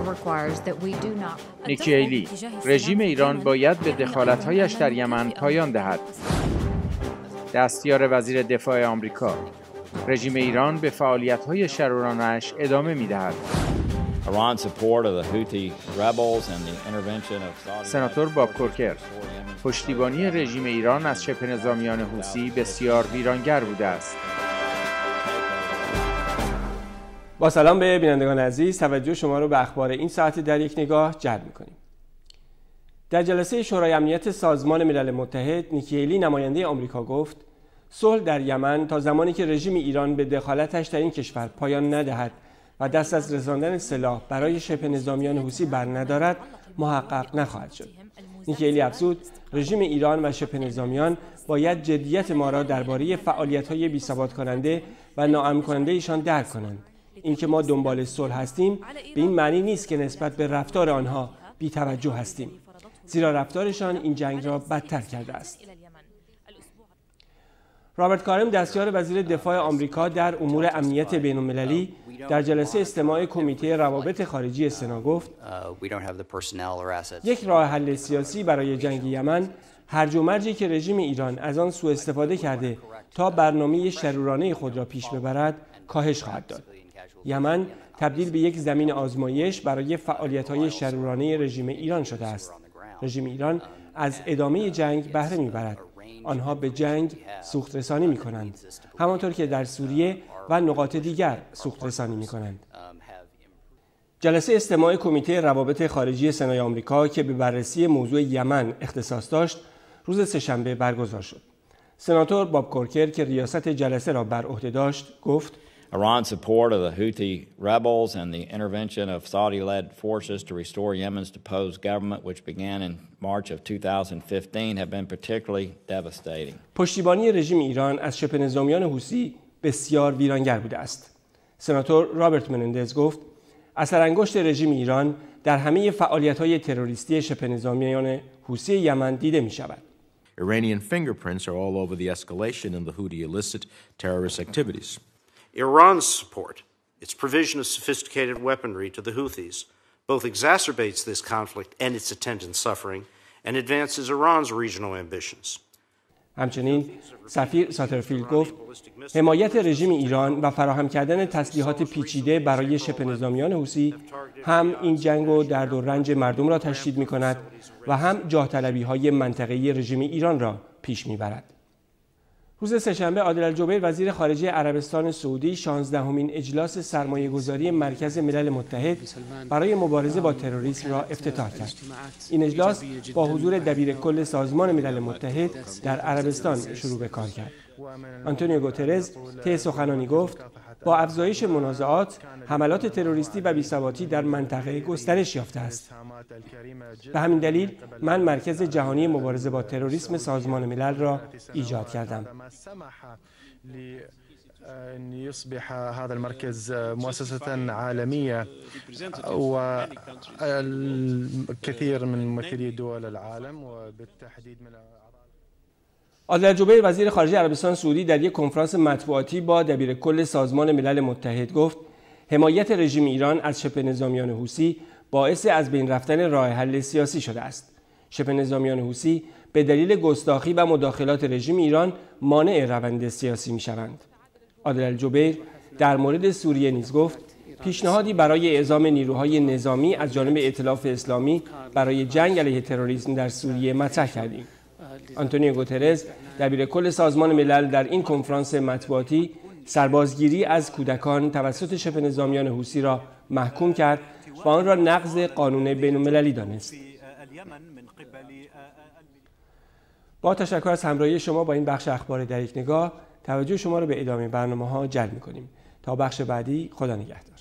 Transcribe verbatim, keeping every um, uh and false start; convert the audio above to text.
نیکی هیلی: رژیم ایران باید به دخالت‌هایش در یمن پایان دهد. دستیار وزیر دفاع آمریکا: رژیم ایران به فعالیت‌های شرورانه‌اش ادامه می‌دهد. سناتور باب کورکر: پشتیبانی رژیم ایران از شبه نظامیان حوثی بسیار ویرانگر بوده است. با سلام به بینندگان عزیز، توجه شما رو به اخبار این ساعت در یک نگاه جلب می‌کنیم. در جلسه شورای امنیت سازمان ملل متحد، نیکی هیلی نماینده آمریکا گفت صلح در یمن تا زمانی که رژیم ایران به دخالتش در این کشور پایان ندهد و دست از رساندن سلاح برای شبه نظامیان حوثی برندارد محقق نخواهد شد. نیکی هیلی افزود رژیم ایران و شبه نظامیان باید جدیت ما را درباره فعالیت‌های بی‌ثبات کننده و ناامن کننده ایشان درک کنند. اینکه ما دنبال صلح هستیم به این معنی نیست که نسبت به رفتار آنها بی‌توجه هستیم، زیرا رفتارشان این جنگ را بدتر کرده است. رابرت کارم، دستیار وزیر دفاع آمریکا در امور امنیت بین‌المللی، در جلسه استماع کمیته روابط خارجی سنا گفت یک راه حل سیاسی برای جنگ یمن هرج و مرجی که رژیم ایران از آن سوء استفاده کرده تا برنامه شرورانه خود را پیش ببرد کاهش خواهد داد. یمن تبدیل به یک زمین آزمایش برای فعالیت‌های شرورانه رژیم ایران شده است. رژیم ایران از ادامه جنگ بهره می‌برد. آنها به جنگ سوخت رسانی می‌کنند، همانطور که در سوریه و نقاط دیگر سوخت رسانی می‌کنند. جلسه استماع کمیته روابط خارجی سنای آمریکا که به بررسی موضوع یمن اختصاص داشت، روز سه‌شنبه برگزار شد. سناتور باب کورکر که ریاست جلسه را بر عهده داشت، گفت Iran's support of the Houthi rebels and the intervention of Saudi-led forces to restore Yemen's deposed government, which began in March of two thousand fifteen, have been particularly devastating. پشتیبانی رژیم ایران از شبه نظامیان حوثی بسیار ویرانگر بوده است. سناتور رابرت منندز گفت اثر انگشت رژیم ایران در همه فعالیت‌های تروریستی شبه نظامیان حوثی یمن دیده می‌شود. Iranian fingerprints are all over the escalation in the Houthi illicit terrorist activities. Iran's support, its provision of sophisticated weaponry to the Houthis, both exacerbates this conflict and its attendant suffering and advances Iran's regional ambitions. همچنین سفیر ساترفیلد گفت حمایت رژیم ایران و فراهم کردن تسلیحات پیچیده برای شبه نظامیان حوثی هم این جنگ و درد و رنج مردم را تشدید می‌کند و هم جاه طلبی‌های منطقه‌ای رژیم ایران را پیش می‌برد. روز سه‌شنبه عادل الجبیر وزیر خارجه عربستان سعودی شانزدهمین اجلاس سرمایه‌گذاری مرکز ملل متحد برای مبارزه با تروریسم را افتتاح کرد. این اجلاس با حضور دبیرکل سازمان ملل متحد در عربستان شروع به کار کرد. آنتونیو گوترز طی سخنانی گفت با افزایش منازعات، حملات تروریستی و بی‌ثباتی در منطقه گسترش یافته است. به همین دلیل من مرکز جهانی مبارزه با تروریسم سازمان ملل را ایجاد کردم. أن يصبح هذا المركز مؤسسة عالمية والكثير من ممثلي دول العالم وبالتحديد من عادل الجبیر وزیر خارجه عربستان سعودی در یک کنفرانس مطبوعاتی با دبیرکل سازمان ملل متحد گفت حمایت رژیم ایران از شبه نظامیان حوثی باعث از بین رفتن راه حل سیاسی شده است. شبه نظامیان حوثی به دلیل گستاخی و مداخلات رژیم ایران مانع روند سیاسی می‌شوند. عادل الجبیر در مورد سوریه نیز گفت پیشنهادی برای اعزام نیروهای نظامی از جانب ائتلاف اسلامی برای جنگ علیه تروریسم در سوریه مطرح کردیم. آنتونیو گوترز دبیرکل سازمان ملل در این کنفرانس مطبوعاتی سربازگیری از کودکان توسط شبه نظامیان حوثی را محکوم کرد و آن را نقض قانون بین‌المللی دانست. با تشکر از همراهی شما با این بخش اخبار در یک نگاه، توجه شما را به ادامه برنامه‌ها جلب می‌کنیم. تا بخش بعدی، خدا نگهدار.